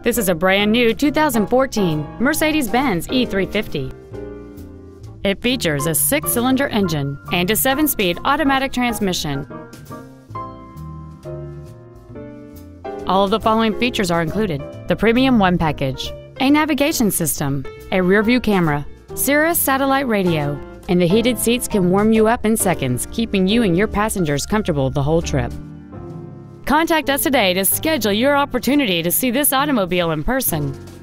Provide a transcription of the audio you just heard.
This is a brand new 2014 Mercedes-Benz E350. It features a 6-cylinder engine and a 7-speed automatic transmission. All of the following features are included: the Premium One package, a navigation system, a rear-view camera, Sirius satellite radio, and the heated seats can warm you up in seconds, keeping you and your passengers comfortable the whole trip. Contact us today to schedule your opportunity to see this automobile in person.